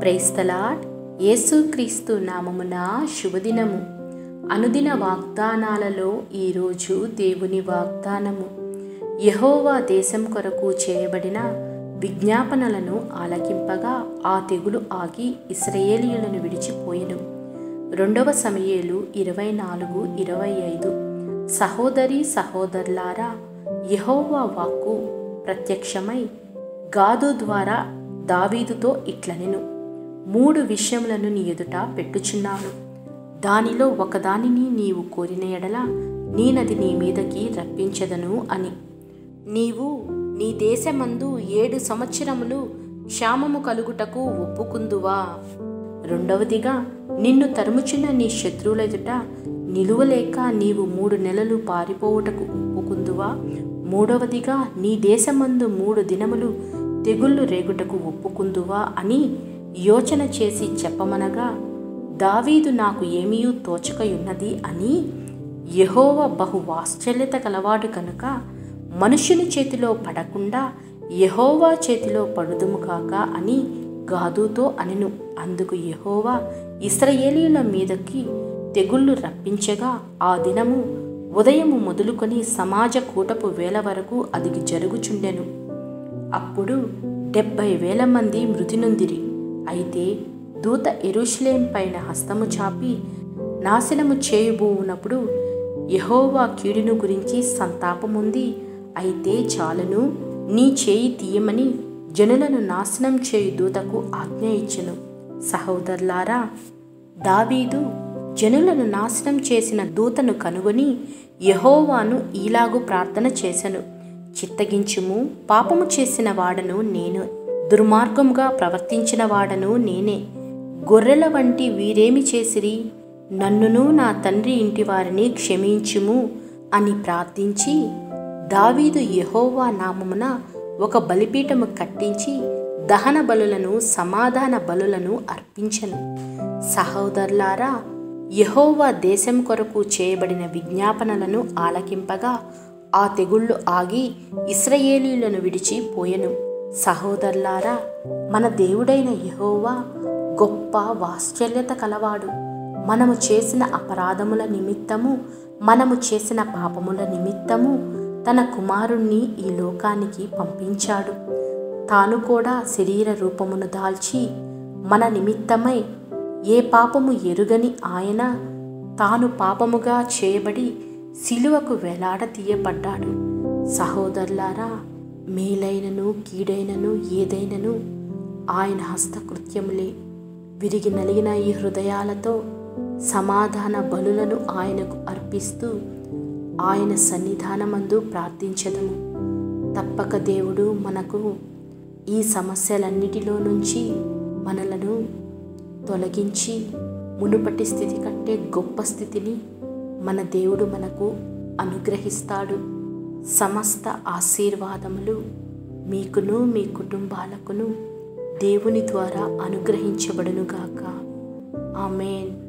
Praise the lord. యేసుక్రీస్తు నామమున శుభదినము. అనుదిన వాగ్దానాలలో ఈరోజు దేవుని వాగ్దానము. యెహోవా దేశం కొరకు చేయబడిన విజ్ఞాపనలను ఆలకింపగా ఆ తెగులు ఆగి ఇశ్రాయేలీయులను విడిచిపోయెను. 2 సమూయేలు 24:25. సహోదరి సహోదరులారా, యెహోవా వాక్కు ప్రత్యక్షమై గాదు ద్వారా దావీదుతో ఇట్లనెను, 3 విషయములను నీ ఎదుట పెట్టుచున్నాను. దానిలో ఒకదానిని నీవు కోరిన ఎడల నేనది నీ మీదకి రప్పించెదను అని. నీవు నీ దేశమందు 7 సంవత్సరములు క్షామము కలుగుటకు ఒప్పుకుందువా? రెండవదిగా, నిన్ను తరుముచున్న నీ శత్రువుల ఎదుట నిలువలేక నీవు 3 నెలలు పారిపోవుటకు ఒప్పుకుందువా? మూడవదిగా, నీ దేశమందు 3 దినములు తెగుళ్ళు రేగుటకు ఒప్పుకుందువా అని యోచన చేసి చెప్పమనగా, దావీదు నాకు ఏమీయూ తోచకయున్నది అని, యెహోవా బహు వాత్సల్యత కలవాడు కనుక మనుష్యుని చేతిలో పడకుండా యెహోవా చేతిలో పడుదుము కాక అని గాదుతో అనెను. అందుకు యెహోవా ఇశ్రాయేలీయుల మీదకి తెగుళ్ళు రప్పించగా ఆ దినము ఉదయము మొదలుకొని సమాజ కూటపు వేళ వరకు అది జరుగుచుండెను. అప్పుడు 70,000 మంది మృతి నొందిరి. అయితే దూత యెరూషలేము పైన హస్తము చాపి నాశనము చేయబోవునప్పుడు యెహోవా కీడును గురించి సంతాపముంది, అయితే చాలును, నీ చేయి తీయమని జనులను నాశనం చేయు దూతకు ఆజ్ఞ ఇచ్చెను. సహోదరులారా, దావీదు జనులను నాశనం చేసిన దూతను కనుగొని యెహోవాను ఈలాగు ప్రార్థన చేసెను, చిత్తగించుము, పాపము చేసిన వాడను నేను, దుర్మార్గముగా ప్రవర్తించిన వాడను నేనే. గొర్రెల వంటి వీరేమి చేసిరి? నన్నును నా తండ్రి ఇంటి వారిని క్షమించుము అని ప్రార్థించి దావీదు యెహోవా నామమున ఒక బలిపీఠము కట్టించి దహన బలులను సమాధాన బలులను అర్పించెను. సహోదరులారా, యెహోవా దేశం కొరకు చేయబడిన విజ్ఞాపనలను ఆలకింపగా ఆ తెగుళ్ళు ఆగి ఇశ్రాయేలీయులను విడిచిపోయెను. సహోదరులారా, మన దేవుడైన యెహోవా గొప్ప వాత్సల్యత కలవాడు. మనము చేసిన అపరాధముల నిమిత్తము, మనము చేసిన పాపముల నిమిత్తము తన కుమారుణ్ణి ఈ లోకానికి పంపించాడు. తాను కూడా శరీర రూపమును దాల్చి మన నిమిత్తమై ఏ పాపము ఎరుగని ఆయన తాను పాపముగా చేయబడి సిలువకు వేలాడతీయబడ్డాడు. సహోదరులారా, మేలైనను కీడైనను ఏదైనను ఆయన హస్తకృత్యములే. విరిగి నలిగిన ఈ హృదయాలతో సమాధాన బలులను ఆయనకు అర్పిస్తూ ఆయన సన్నిధానమందు ప్రార్థించెదము. తప్పక దేవుడు మనకు ఈ సమస్యలన్నిటిలో నుంచి మనలను తొలగించి మునుపటి స్థితి కంటే గొప్ప స్థితిని మన దేవుడు మనకు అనుగ్రహిస్తాడు. సమస్త ఆశీర్వాదములు మీకును మీ కుటుంబాలకును దేవుని ద్వారా అనుగ్రహించబడునుగాక. ఆమేన్.